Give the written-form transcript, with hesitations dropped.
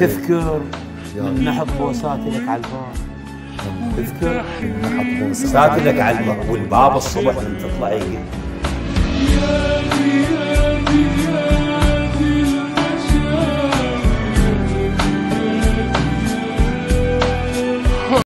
تذكر من نحط بوساتي لك على الباب، تذكر من نحط بوساتي لك على الباب، والباب الصبح من تطلع يقل.